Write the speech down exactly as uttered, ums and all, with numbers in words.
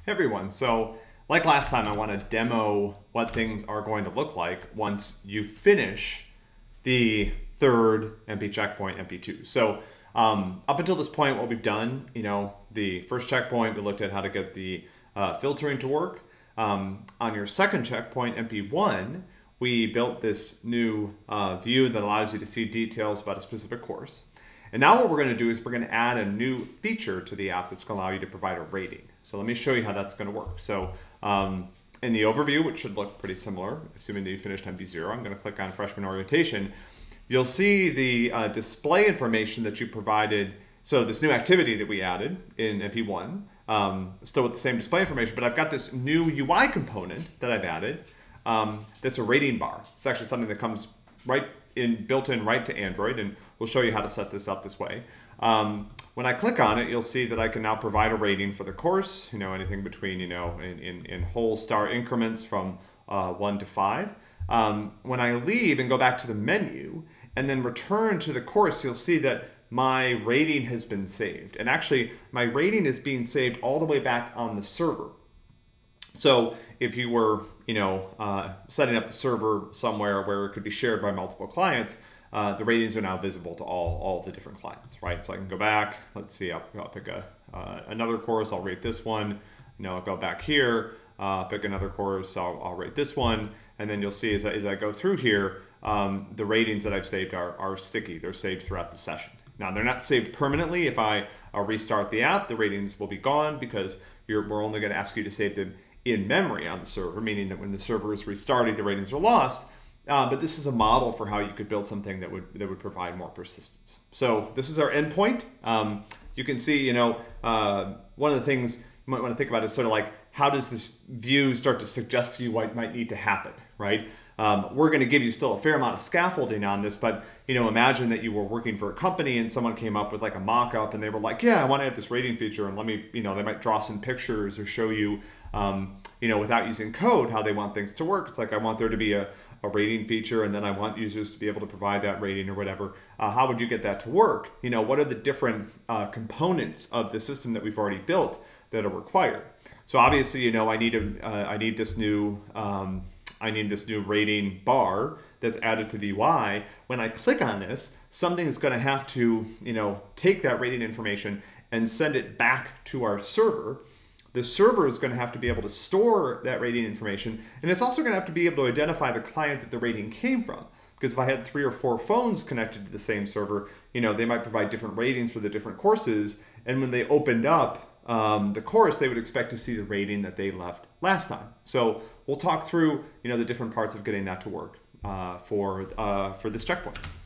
Everyone. So like last time, I want to demo what things are going to look like once you finish the third M P checkpoint, M P two. So um, up until this point, what we've done, you know, the first checkpoint, we looked at how to get the uh, filtering to work. Um, on your second checkpoint, M P one, we built this new uh, view that allows you to see details about a specific course. And now what we're going to do is we're going to add a new feature to the app that's going to allow you to provide a rating. So let me show you how that's going to work. So um, in the overview, which should look pretty similar, assuming that you finished M P zero, I'm going to click on freshman orientation. You'll see the uh, display information that you provided. So this new activity that we added in M P one, um, still with the same display information, but I've got this new U I component that I've added um, that's a rating bar. It's actually something that comes right in, built in right to Android, and we'll show you how to set this up this way. Um, when I click on it, you'll see that I can now provide a rating for the course, you know, anything between, you know, in, in, in whole star increments from uh, one to five. Um, when I leave and go back to the menu and then return to the course, you'll see that my rating has been saved. And actually, my rating is being saved all the way back on the server. So if you were, you know, uh, setting up the server somewhere where it could be shared by multiple clients, uh, the ratings are now visible to all, all the different clients, right? So I can go back, let's see, I'll, I'll pick a, uh, another course, I'll rate this one, you know, I'll go back here, uh, pick another course, I'll, I'll rate this one, and then you'll see as I, as I go through here, um, the ratings that I've saved are, are sticky, they're saved throughout the session. Now, they're not saved permanently. If I uh, restart the app, the ratings will be gone because you're, we're only going to ask you to save them in memory on the server, meaning that when the server is restarted, the ratings are lost. Uh, but this is a model for how you could build something that would that would provide more persistence. So this is our endpoint. Um, you can see, you know, uh, one of the things you might want to think about is sort of like, how does this view start to suggest to you what might need to happen, right? Um, we're going to give you still a fair amount of scaffolding on this, but you know, imagine that you were working for a company and someone came up with like a mock-up and they were like, yeah, I want to add this rating feature, and let me, you know, they might draw some pictures or show you, um, you know, without using code, how they want things to work. It's like, I want there to be a, a rating feature, and then I want users to be able to provide that rating or whatever. Uh, how would you get that to work? You know, what are the different uh, components of the system that we've already built that are required? So obviously, you know, I need a, uh, I need this new, um, I need this new rating bar that's added to the U I. When I click on this, something is going to have to, you know, take that rating information and send it back to our server. The server is going to have to be able to store that rating information, and it's also going to have to be able to identify the client that the rating came from. Because if I had three or four phones connected to the same server, you know, they might provide different ratings for the different courses, and when they opened up Um, the course, they would expect to see the rating that they left last time. So we'll talk through, you know, the different parts of getting that to work uh, for, uh, for this checkpoint.